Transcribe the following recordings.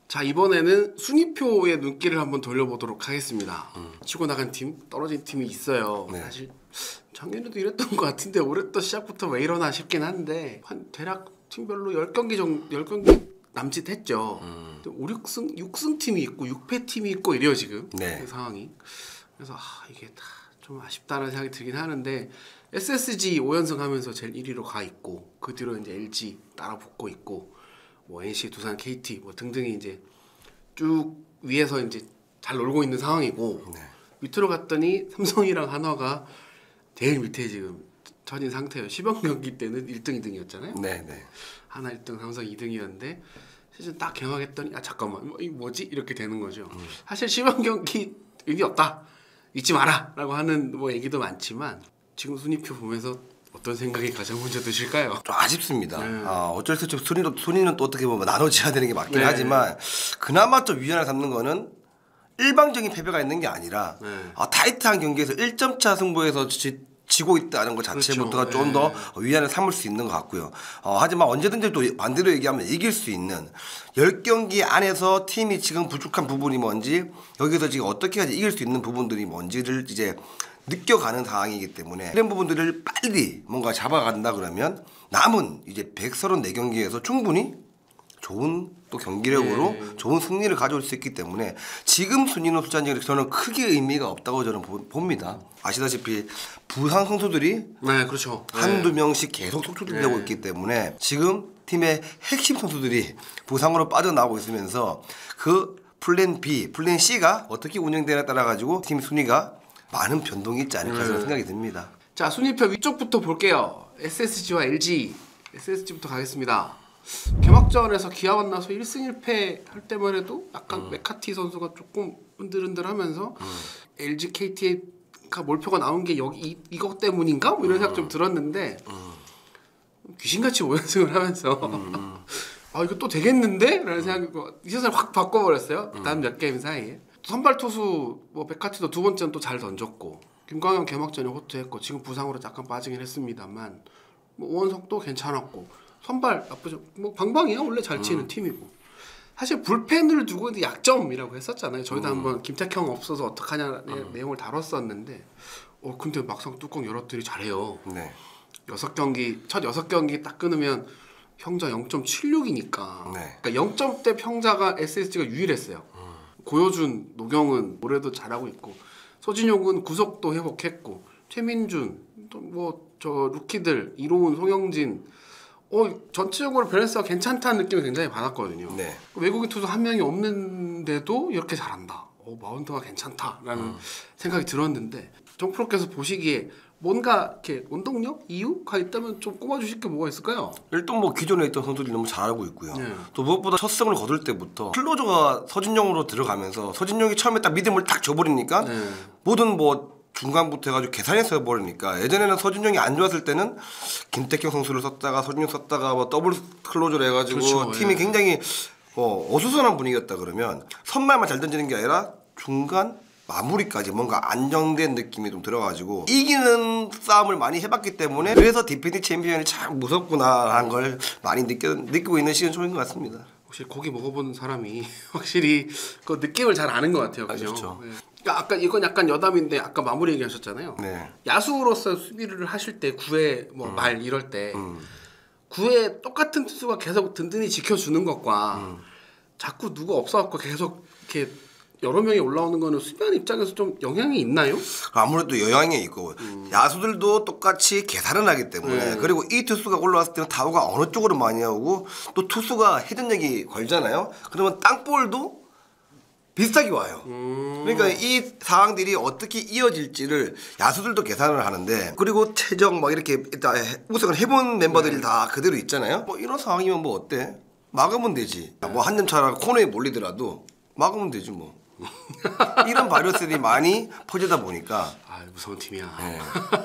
자, 이번에는 순위표의 눈길을 한번 돌려보도록 하겠습니다. 치고 나간 팀, 떨어진 팀이 있어요. 네. 사실 작년에도 이랬던 것 같은데 올해 또 시작부터 왜 이러나 싶긴 한데 한 대략 팀별로 10경기 남짓했죠. 5, 6승 팀이 있고 6패 팀이 있고 이래요 지금. 네. 그 상황이. 그래서 이게 다 좀 아쉽다는 생각이 들긴 하는데 SSG 5연승 하면서 제일 1위로 가 있고 그 뒤로 이제 LG 따라 붙고 있고 뭐 NC, 두산, KT 뭐 등등이 이제 쭉 위에서 이제 잘 놀고 있는 상황이고 네. 밑으로 갔더니 삼성이랑 한화가 제일 밑에 지금 처진 상태예요. 시범 경기 때는 1등, 2등이었잖아요. 네, 네. 하나 1등, 삼성 2등이었는데 시즌 딱 개막했더니 잠깐만 이거 뭐지? 이렇게 되는 거죠. 사실 시범 경기 의미 없다. 잊지 마라 라고 하는 뭐 얘기도 많지만 지금 순위표 보면서 어떤 생각이 가장 먼저 드실까요? 좀 아쉽습니다. 네. 어쩔 수 없이 순위는 또 어떻게 보면 나눠져야 되는 게 맞긴 네. 하지만 그나마 좀 위안을 삼는 거는 일방적인 패배가 있는 게 아니라 네. 타이트한 경기에서 1점 차 승부에서 지고 있다는 것 자체부터가 그렇죠. 좀 더 위안을 삼을 수 있는 것 같고요. 하지만 언제든지 또 반대로 얘기하면 이길 수 있는 10경기 안에서 팀이 지금 부족한 부분이 뭔지 여기서 지금 어떻게 해야지 이길 수 있는 부분들이 뭔지를 이제 느껴가는 상황이기 때문에 이런 부분들을 빨리 뭔가 잡아간다 그러면 남은 이제 134경기에서 충분히 좋은 또 경기력으로 좋은 승리를 가져올 수 있기 때문에 지금 순위는 숫자는 저는 크게 의미가 없다고 저는 봅니다. 아시다시피 부상 선수들이 네, 그렇죠. 한두 명씩 계속 속출되고 있기 때문에 지금 팀의 핵심 선수들이 부상으로 빠져나오고 있으면서 그 플랜 B, 플랜 C가 어떻게 운영되냐에 따라 가지고 팀 순위가 많은 변동이 있지 않을까 저는 생각이 듭니다. 자, 순위표 위쪽부터 볼게요. SSG와 LG. SSG부터 가겠습니다. 개막전에서 기아 만나서 1승 1패 할 때만 해도 약간 메카티 선수가 조금 흔들흔들하면서 LG, KT가 몰표가 나온 게 여기 이것 때문인가? 뭐 이런 생각 좀 들었는데 귀신같이 5연승을 하면서 이거 또 되겠는데? 라는 생각이 이 세상을 확 바꿔버렸어요. 다음 몇 게임 사이에. 선발 투수 뭐 메카티도 두 번째는 또 잘 던졌고 김광현 개막전에 호투했고 지금 부상으로 잠깐 빠지긴 했습니다만 뭐 오원석도 괜찮았고 선발 나쁘죠. 뭐 방방이야 원래 잘 치는 팀이고 사실 불펜을 두고 있는 약점이라고 했었잖아요. 저희도 한번 김태형 없어서 어떡하냐 내용을 다뤘었는데 근데 막상 뚜껑 열었더니 잘해요. 네. 첫 6경기 딱 끊으면 평자 0.76이니까 네. 그러니까 0점대 평자가 SSG가 유일했어요. 고효준, 노경은 올해도 잘하고 있고 서진용은 구속도 회복했고 최민준 또 뭐 저 루키들 이로운, 송영진 전체적으로 밸런스가 괜찮다는 느낌을 굉장히 받았거든요. 네. 외국인 투수 한 명이 없는데도 이렇게 잘한다. 마운드가 괜찮다라는 생각이 들었는데 정프로께서 보시기에 뭔가 이렇게 원동력, 이유가 있다면 좀 꼽아주실 게 뭐가 있을까요? 일단 뭐 기존에 있던 선수들이 너무 잘하고 있고요. 네. 또 무엇보다 첫 승을 거둘 때부터 클로저가 서진용으로 들어가면서 서진용이 처음에 딱 믿음을 딱 줘버리니까 모든 뭐 중간부터 해가지고 계산해서 해버리니까 예전에는 서진용이 안 좋았을 때는 김태경 선수를 썼다가 서진용 썼다가 뭐 더블 클로저를 해가지고 그렇죠. 팀이 굉장히 어수선한 분위기였다 그러면 선발만 잘 던지는 게 아니라 중간 마무리까지 뭔가 안정된 느낌이 좀 들어가지고 이기는 싸움을 많이 해봤기 때문에 그래서 디펜딩 챔피언이 참 무섭구나라는 걸 많이 느끼고 있는 시즌 초인 것 같습니다. 혹시 고기 먹어본 사람이 확실히 그 느낌을 잘 아는 것 같아요. 그죠? 그렇죠. 네. 그러니까 아까 이건 약간 여담인데 아까 마무리 얘기하셨잖아요. 네. 야수로서 수비를 하실 때 9회 말 이럴 때 9회 똑같은 투수가 계속 든든히 지켜주는 것과 자꾸 누가 없어갖고 계속 이렇게 여러 명이 올라오는 거는 수비하는 입장에서 좀 영향이 있나요? 아무래도 영향이 있고 야수들도 똑같이 계산을 하기 때문에 그리고 이 투수가 올라왔을 때는 타구가 어느 쪽으로 많이 오고 또 투수가 회전력이 걸잖아요. 그러면 땅볼도 비슷하게 와요. 그러니까 이 상황들이 어떻게 이어질지를 야수들도 계산을 하는데 그리고 최정 막 이렇게 우승을 해본 멤버들이 다 그대로 있잖아요. 뭐 이런 상황이면 뭐 어때? 막으면 되지. 뭐 한 점 차라 코너에 몰리더라도 막으면 되지 뭐. 이런 바이러스들이 많이 퍼지다 보니까 무서운 팀이야. 네.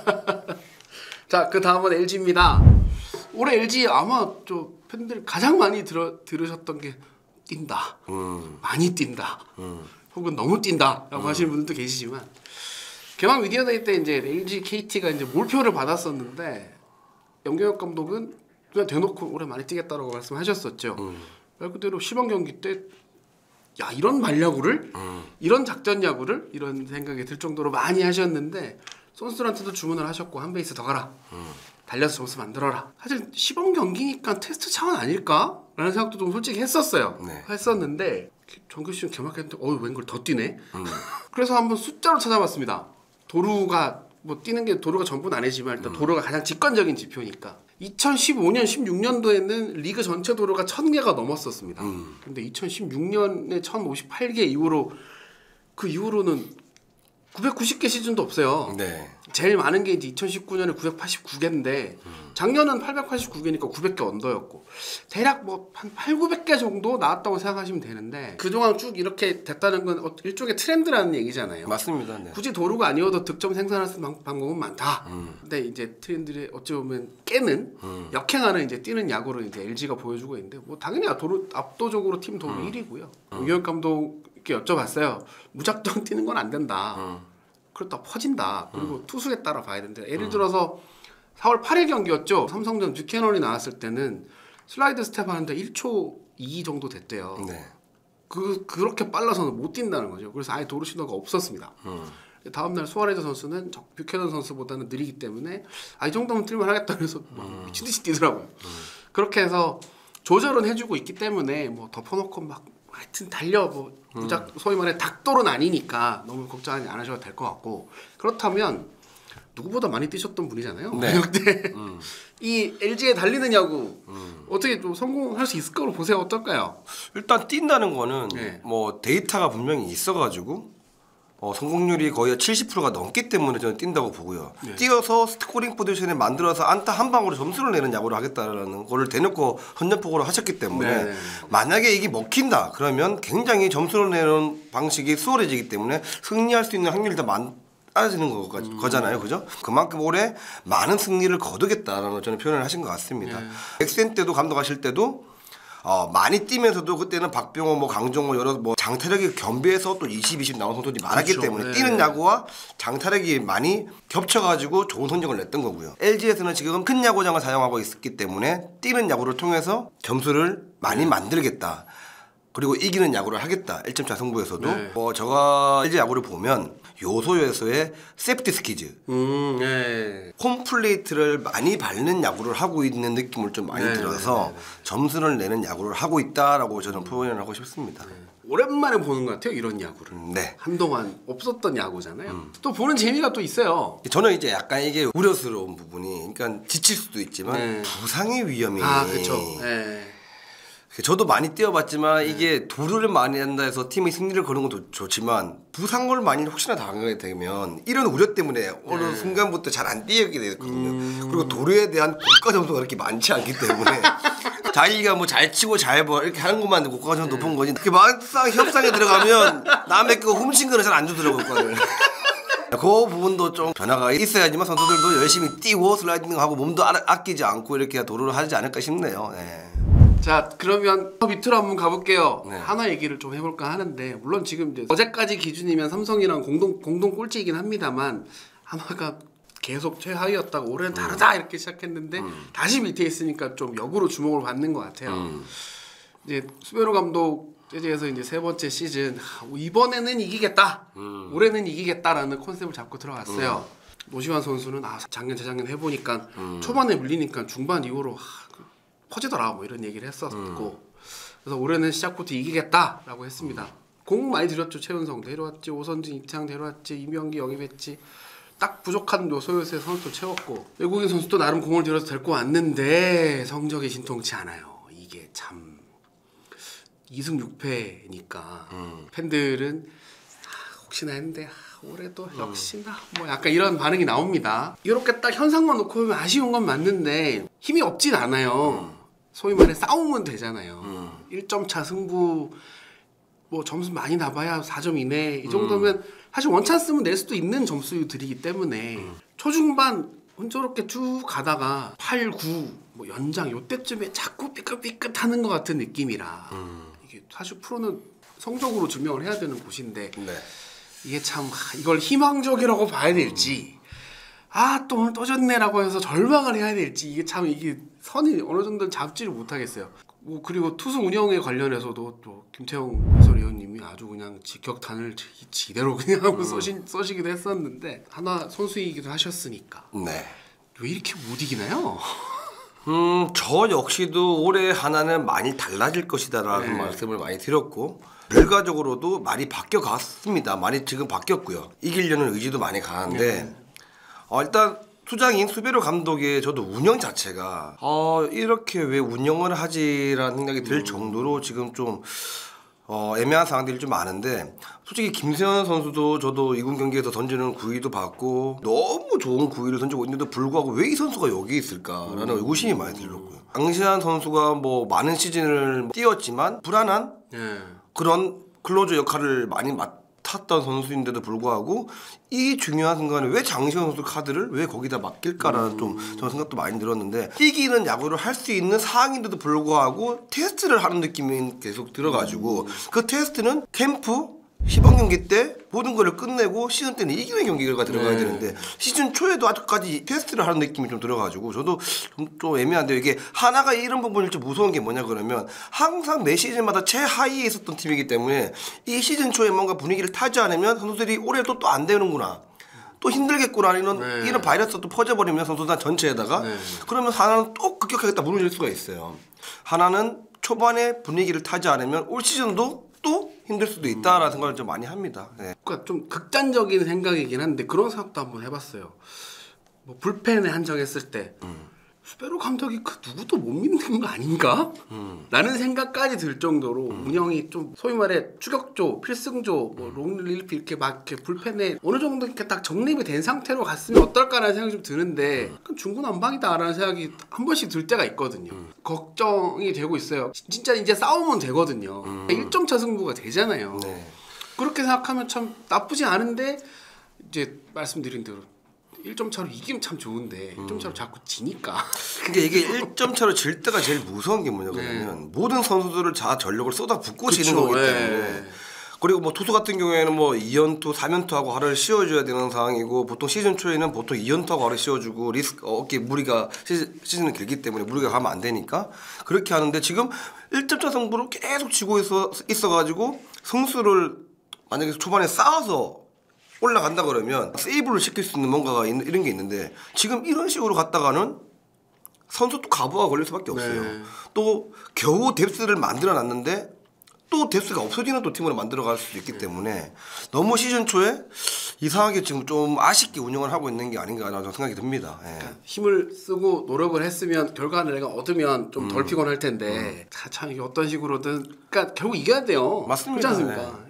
자, 그 다음은 LG입니다. 올해 LG 아마 저 팬들 가장 많이 들으셨던 게 뛴다. 많이 뛴다. 혹은 너무 뛴다라고 하시는 분들도 계시지만 개막 미디어데이 때 이제 LG, KT가 이제 몰표를 받았었는데 염경엽 감독은 그냥 대놓고 올해 많이 뛰겠다라고 말씀하셨었죠. 말 그대로 시범 경기 때 야 이런 말야구를 이런 작전 야구를 이런 생각이 들 정도로 많이 하셨는데 선수들한테도 주문을 하셨고 한 베이스 더 가라. 달려서 점수 만들어라. 사실 시범 경기니까 테스트 차원 아닐까? 라는 생각도 좀 솔직히 했었어요. 네. 했었는데 정규 시즌 개막했는데 웬걸 더 뛰네? 그래서 한번 숫자로 찾아봤습니다. 도루가 뭐 뛰는 게 도루가 전부는 아니지만 일단 도루가 가장 직관적인 지표니까 2015년, 16년도에는 리그 전체 도루가 1000개가 넘었었습니다. 근데 2016년에 1058개 이후로 그 이후로는 990개 시즌도 없어요. 네. 제일 많은 게 이제 2019년에 989개인데 작년은 889개니까 900개 언더였고 대략 뭐 한 8, 900개 정도 나왔다고 생각하시면 되는데 그동안 쭉 이렇게 됐다는 건 일종의 트렌드라는 얘기잖아요. 맞습니다. 네. 굳이 도루가 아니어도 득점 생산할 수 있는 방법은 많다. 근데 이제 트렌드를 어찌 보면 깨는 역행하는 이제 뛰는 야구를 이제 LG가 보여주고 있는데 뭐 당연히 도루 압도적으로 팀 도루 1위고요. 우기혁 감독께 여쭤봤어요. 무작정 뛰는 건 안 된다. 그렇다 퍼진다. 그리고 투수에 따라 봐야 된다. 예를 들어서 4월 8일 경기였죠. 삼성전 뷰캐넌이 나왔을 때는 슬라이드 스텝 하는데 1초 2 정도 됐대요. 네. 그렇게 빨라서는 못 뛴다는 거죠. 그래서 아예 도루 신호가 없었습니다. 다음날 수아레즈 선수는 뷰캐넌 선수보다는 느리기 때문에 이 정도면 뛸만 하겠다 그래서 미친듯이 뛰더라고요. 그렇게 해서 조절은 해주고 있기 때문에 뭐 덮어놓고 막 하여튼 달려 뭐 소위 말해 닭도루는 아니니까 너무 걱정 안 하셔도 될 것 같고 그렇다면 누구보다 많이 뛰셨던 분이잖아요. 네. 그때 이 LG에 달리는 야구 어떻게 좀 성공할 수 있을 거로 보세요. 어떨까요? 일단 뛴다는 거는 네. 뭐 데이터가 분명히 있어가지고 성공률이 거의 70%가 넘기 때문에 저는 뛴다고 보고요. 네. 뛰어서 스코링 포지션에 만들어서 안타 한 방으로 점수를 내는 야구를 하겠다라는 거를 대놓고 헌정포고를 하셨기 때문에 네. 만약에 이게 먹힌다 그러면 굉장히 점수를 내는 방식이 수월해지기 때문에 승리할 수 있는 확률이 더 많아지는 거잖아요. 그죠? 그만큼 올해 많은 승리를 거두겠다라는 저는 표현을 하신 것 같습니다. 네. 엑센 때도 감독하실 때도 많이 뛰면서도 그때는 박병호, 뭐 강정호 여러 뭐 장타력이 겸비해서 또 20 나온 선수들이 많았기 그렇죠. 때문에 네. 뛰는 야구와 장타력이 많이 겹쳐가지고 좋은 성적을 냈던 거고요. LG에서는 지금 큰 야구장을 사용하고 있기 때문에 뛰는 야구를 통해서 점수를 많이 만들겠다. 그리고 이기는 야구를 하겠다. 1점차 승부에서도 네. 뭐 제가 LG 야구를 보면 요소에서의 세프티 스키즈 네. 홈플레이트를 많이 밟는 야구를 하고 있는 느낌을 좀 많이 들어서 점수를 내는 야구를 하고 있다라고 저는 표현을 하고 싶습니다. 오랜만에 보는 것 같아요. 이런 야구를. 네. 한동안 없었던 야구잖아요. 또 보는 재미가 또 있어요. 저는 이제 약간 이게 우려스러운 부분이 그러니까 지칠 수도 있지만 부상의 위험이 그렇죠. 네. 저도 많이 뛰어봤지만 이게 도루를 많이 한다 해서 팀이 승리를 거는 것도 좋지만 부상을 많이 혹시나 당하게 되면 이런 우려 때문에 어느 순간부터 잘 안 뛰게 되거든요. 그리고 도루에 대한 고가 점수가 그렇게 많지 않기 때문에 자기가 뭐 잘 치고 잘 뭐 이렇게 하는 것만 고가 점수 높은 거지 그 막상 협상에 들어가면 남의 거 훔친 거는 잘 안 주더라고요. 그 부분도 좀 변화가 있어야지만 선수들도 열심히 뛰고 슬라이딩하고 몸도 아끼지 않고 이렇게 도루를 하지 않을까 싶네요. 네. 자 그러면 더 밑으로 한번 가볼게요. 네. 하나 얘기를 좀 해볼까 하는데 물론 지금 이제 어제까지 기준이면 삼성이랑 공동 꼴찌이긴 합니다만 하나가 계속 최하위였다가 올해는 다르다 이렇게 시작했는데 다시 밑에 있으니까 좀 역으로 주목을 받는 것 같아요. 이제 수베로 감독 재즈에서 이제 세 번째 시즌 이번에는 이기겠다, 올해는 이기겠다라는 컨셉을 잡고 들어갔어요. 노시환 선수는 작년 재작년 해보니까 초반에 물리니까 중반 이후로 퍼지더라 뭐 이런 얘기를 했었고 그래서 올해는 시작부터 이기겠다라고 했습니다. 공 많이 들였죠. 최은성 데려왔지, 오선진, 이창 데려왔지, 이명기 영입했지. 딱 부족한 요소에서의 선수도 채웠고 외국인 선수도 나름 공을 들여서 데리고 왔는데 성적이 신통치 않아요. 이게 참 2승 6패니까 팬들은 혹시나 했는데 올해도 역시나 뭐 약간 이런 반응이 나옵니다. 이렇게 딱 현상만 놓고 보면 아쉬운 건 맞는데 힘이 없진 않아요. 소위 말해 싸우면 되잖아요. 1점 차 승부 뭐 점수 많이 나봐야 4점 이내 이 정도면 사실 원찬스면 낼 수도 있는 점수들이기 때문에 초중반 혼조롭게 쭉 가다가 8, 9 뭐 연장 요때쯤에 자꾸 삐끗삐끗하는 것 같은 느낌이라 이게 사실 프로는 성적으로 증명을 해야 되는 곳인데 이게 참 이걸 희망적이라고 봐야 될지 또 오늘 떠졌네라고 해서 절망을 해야 될지 이게 참 이게 선이 어느 정도 잡지를 못하겠어요. 뭐 그리고 투수 운영에 관련해서도 또 김태형 해설위원님이 아주 그냥 직격탄을 지대로 그냥 하고 써시기도 했었는데 하나 선수이기도 하셨으니까 네. 왜 이렇게 못 이기나요? 저 역시도 올해 하나는 많이 달라질 것이다라는 네. 말씀을 많이 드렸고 결과적으로도 많이 바뀌어갔습니다. 많이 지금 바뀌었고요. 이기려는 의지도 많이 강한데 일단 수장인 수베로 감독의 저도 운영 자체가 이렇게 왜 운영을 하지라는 생각이 들 정도로 지금 좀 애매한 상황들이 좀 많은데 솔직히 김세현 선수도 저도 이군 경기에서 던지는 구위도 봤고 너무 좋은 구위를 던지고 있는데도 불구하고 왜 이 선수가 여기 있을까라는 의구심이 많이 들었고요. 강시환 선수가 뭐 많은 시즌을 뛰었지만 불안한 그런 클로저 역할을 많이 맡았던 선수인데도 불구하고 이 중요한 순간에 왜 장시현 선수 카드를 왜 거기다 맡길까라는 좀 저는 생각도 많이 들었는데 이기는 야구를 할 수 있는 상황인데도 불구하고 테스트를 하는 느낌이 계속 들어가지고 그 테스트는 캠프 시범 경기 때 모든 거를 끝내고 시즌 때는 이기는 경기가 들어가야 되는데 시즌 초에도 아직까지 테스트를 하는 느낌이 좀 들어가지고 저도 좀 애매한데 이게 하나가 이런 부분이 좀 무서운 게 뭐냐 그러면 항상 매 시즌마다 최하위에 있었던 팀이기 때문에 이 시즌 초에 뭔가 분위기를 타지 않으면 선수들이 올해 또 안 되는구나. 또 힘들겠구나 이런 바이러스가 또 퍼져버리면 선수단 전체에다가 그러면 하나는 또 급격하게 무너질 수가 있어요. 하나는 초반에 분위기를 타지 않으면 올 시즌도 또 힘들 수도 있다라는 생각을 좀 많이 합니다. 네. 그러니까 좀 극단적인 생각이긴 한데 그런 생각도 한번 해봤어요. 뭐 불펜에 한정했을 때 수베로 감독이 그 누구도 못 믿는 거 아닌가? 라는 생각까지 들 정도로 운영이 좀 소위 말해 추격조, 필승조, 뭐 롱릴리프 이렇게 막 이렇게 불펜에 어느 정도 이렇게 딱 정립이 된 상태로 갔으면 어떨까라는 생각이 좀 드는데 중구난방이다라는 생각이 한 번씩 들 때가 있거든요. 걱정이 되고 있어요. 진짜 이제 싸우면 되거든요. 1점 차 승부가 되잖아요. 네. 그렇게 생각하면 참 나쁘지 않은데 이제 말씀드린 대로 1점 차로 이기면 참 좋은데 1점 차로 자꾸 지니까. 근데 이게 1점 차로 질 때가 제일 무서운 게 뭐냐 그러면 모든 선수들을 다 전력을 쏟아붓고 지는 거기 때문에 그리고 뭐 투수 같은 경우에는 뭐 2연투, 3연투하고 하루를 씌워줘야 되는 상황이고 보통 시즌 초에는 보통 2연투하고 하루 씌워주고 리스크 어깨 무리가 시즌은 길기 때문에 무리가 가면 안 되니까 그렇게 하는데 지금 1점 차 승부로 계속 지고 있어가지고 승수를 만약에 초반에 쌓아서 올라간다 그러면 세이브를 시킬 수 있는 뭔가가 이런 게 있는데 지금 이런 식으로 갔다가는 선수 또 가부가 걸릴 수밖에 없어요. 또 겨우 뎁스를 만들어 놨는데 또 뎁스가 없어지는 또 팀으로 만들어 갈 수도 있기 때문에 너무 시즌 초에 이상하게 지금 좀 아쉽게 운영을 하고 있는 게 아닌가라는 생각이 듭니다. 그러니까 힘을 쓰고 노력을 했으면 결과를 내가 얻으면 좀 덜 피곤할 텐데 참 이게 어떤 식으로든 그러니까 결국 이겨야 돼요. 맞습니다. 그렇지 않습니까?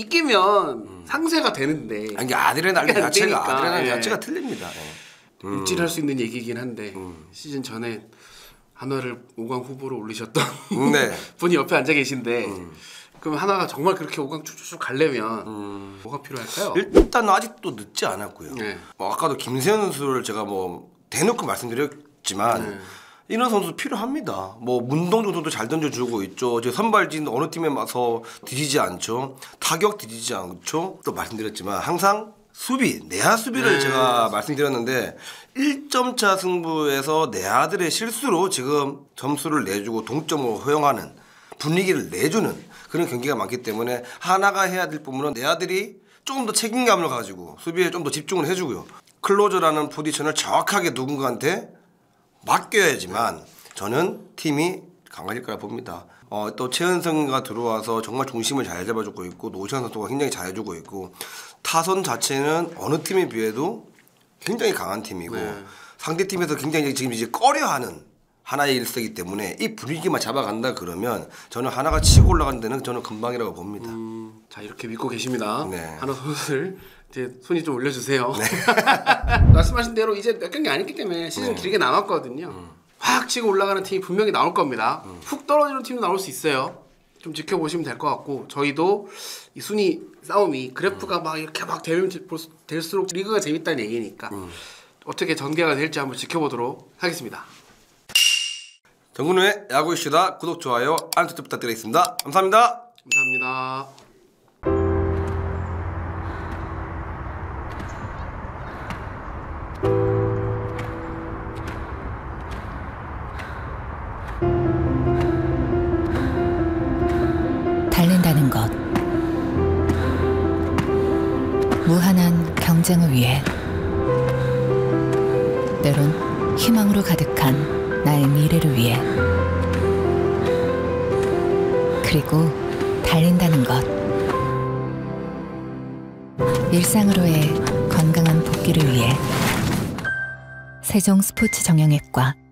이기면 상세가 되는데 아니 아드레날린 안 자체가 되니까. 아드레날린 자체가 틀립니다. 일질할 수 있는 얘기긴 한데 시즌 전에 한화를 5강 후보로 올리셨던 네. 분이 옆에 앉아 계신데 그럼 하나가 정말 그렇게 5강 쭉쭉 가려면 뭐가 필요할까요? 일단 아직도 늦지 않았고요. 네. 아까도 김세현 선수를 제가 뭐 대놓고 말씀드렸지만 이런 선수 필요합니다. 뭐 문동주 선수도 잘 던져주고 있죠. 제 선발진 어느 팀에 와서 뒤지지 않죠. 타격 뒤지지 않죠. 또 말씀드렸지만 항상 수비, 내야 수비를 제가 말씀드렸는데 1점 차 승부에서 내야들의 실수로 지금 점수를 내주고 동점을 허용하는 분위기를 내주는 그런 경기가 많기 때문에 하나가 해야 될 부분은 내야들이 조금 더 책임감을 가지고 수비에 좀 더 집중을 해주고요. 클로저라는 포지션을 정확하게 누군가한테 맡겨야지만 저는 팀이 강해질 거라 봅니다. 또 최은성이가 들어와서 정말 중심을 잘 잡아주고 있고 노시환 선수가 굉장히 잘해주고 있고 타선 자체는 어느 팀에 비해도 굉장히 강한 팀이고 상대 팀에서 굉장히 지금 이제 꺼려하는 하나의 일세기 때문에 이 분위기만 잡아간다 그러면 저는 하나가 치고 올라가는 데는 저는 금방이라고 봅니다. 자 이렇게 믿고 계십니다. 네. 하나 선수들 이제 손이 좀 올려주세요. 말씀하신 대로 이제 몇 경기 아니기 때문에 시즌 길게 남았거든요. 확 치고 올라가는 팀이 분명히 나올 겁니다. 훅 떨어지는 팀도 나올 수 있어요. 좀 지켜보시면 될 것 같고 저희도 이 순위 싸움이 그래프가 막 이렇게 막 되면 될수록 리그가 재밌다는 얘기니까 어떻게 전개가 될지 한번 지켜보도록 하겠습니다. 정근우의 야구 이슈다. 구독, 좋아요, 알람 설정 부탁드리겠습니다. 감사합니다. 감사합니다. 무한한 경쟁을 위해, 때론 희망으로 가득한 나의 미래를 위해, 그리고 달린다는 것. 일상으로의 건강한 복귀를 위해 세종 스포츠 정형외과